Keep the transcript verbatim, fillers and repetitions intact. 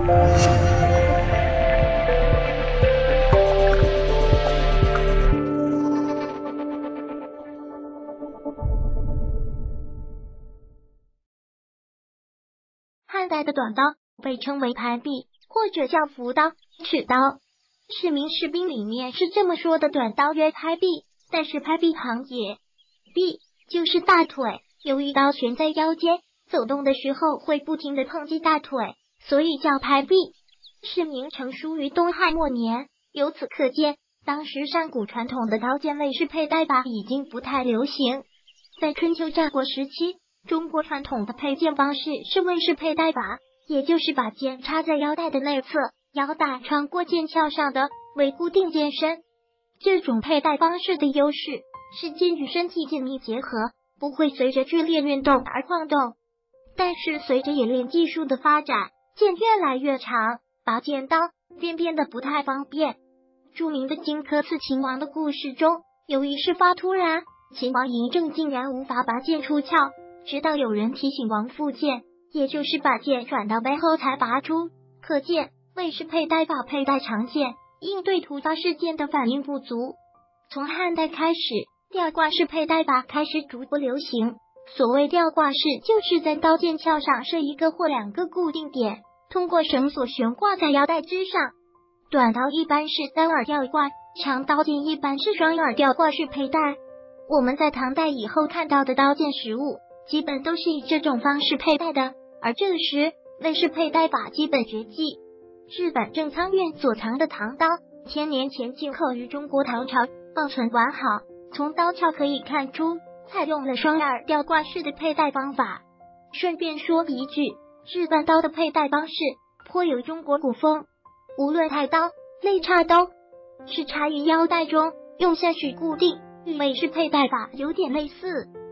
汉代的短刀被称为排臂，或者叫扶刀、尺刀。士民士兵里面是这么说的，短刀曰排臂，但是排臂旁也，臂就是大腿，由于刀悬在腰间，走动的时候会不停地碰击大腿，所以叫排臂。是名成书于东汉末年，由此可见，当时上古传统的刀剑卫士佩戴法已经不太流行。在春秋战国时期，中国传统的佩剑方式是卫士佩戴法，也就是把剑插在腰带的内侧，腰带穿过剑鞘上的为固定剑身。这种佩戴方式的优势是剑与身体紧密结合，不会随着剧烈运动而晃动。但是随着冶炼技术的发展，剑越来越长，拔剑刀便变得不太方便。著名的荆轲刺秦王的故事中，由于事发突然，秦王嬴政竟然无法拔剑出鞘，直到有人提醒王复剑，也就是把剑转到背后才拔出。可见卫士佩戴法佩戴长剑，应对突发事件的反应不足。从汉代开始，吊挂式佩戴法开始逐步流行。所谓吊挂式，就是在刀剑鞘上设一个或两个固定点，通过绳索悬挂在腰带之上。短刀一般是单耳吊挂，长刀剑一般是双耳吊挂式佩戴。我们在唐代以后看到的刀剑实物，基本都是以这种方式佩戴的，而这时卫士佩戴法基本绝迹。日本正仓院所藏的唐刀，千年前进口于中国唐朝，保存完好。从刀鞘可以看出，采用了双耳吊挂式的佩戴方法。顺便说一句，日本刀的佩戴方式颇有中国古风，无论太刀、肋插刀，是插于腰带中，用下去固定，与卫士佩戴法有点类似。